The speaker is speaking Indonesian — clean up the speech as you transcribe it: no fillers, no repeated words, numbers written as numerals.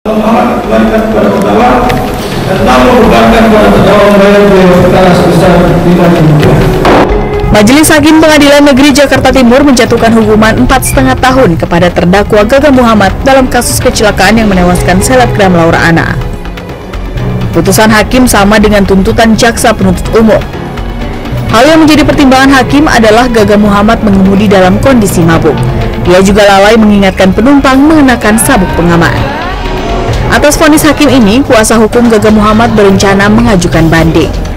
Muhammad kembalikan kepada terdakwa dan telah membebankan kepada terdakwa membayar biaya perkara sebesar 5 juta rupiah. Majelis Hakim Pengadilan Negeri Jakarta Timur menjatuhkan hukuman 4,5 tahun kepada terdakwa Gaga Muhammad dalam kasus kecelakaan yang menewaskan selebgram Laura Anna. Putusan hakim sama dengan tuntutan jaksa penuntut umum. Hal yang menjadi pertimbangan hakim adalah Gaga Muhammad mengemudi dalam kondisi mabuk. Dia juga lalai mengingatkan penumpang mengenakan sabuk pengaman. Atas vonis hakim ini, kuasa hukum Gaga Muhammad berencana mengajukan banding.